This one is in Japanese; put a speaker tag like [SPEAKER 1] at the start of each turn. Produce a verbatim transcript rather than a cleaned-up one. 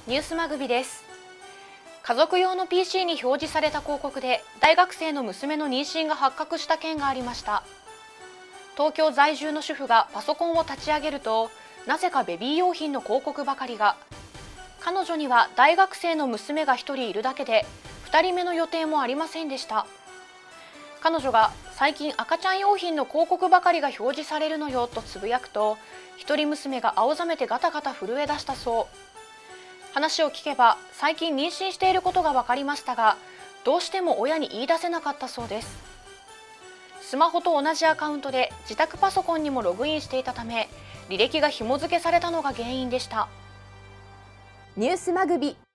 [SPEAKER 1] ニュースマグビです。家族用の ピーシー に表示された広告で大学生の娘の妊娠が発覚した件がありました。東京在住の主婦がパソコンを立ち上げると、なぜかベビー用品の広告ばかりが。彼女には大学生の娘がひとりいるだけで、ふたりめの予定もありませんでした。彼女が最近赤ちゃん用品の広告ばかりが表示されるのよとつぶやくと、一人娘が青ざめてガタガタ震え出したそう。話を聞けば最近妊娠していることが分かりましたが、どうしても親に言い出せなかったそうです。スマホと同じアカウントで自宅パソコンにもログインしていたため、履歴が紐付けされたのが原因でした。
[SPEAKER 2] ニュースマグビ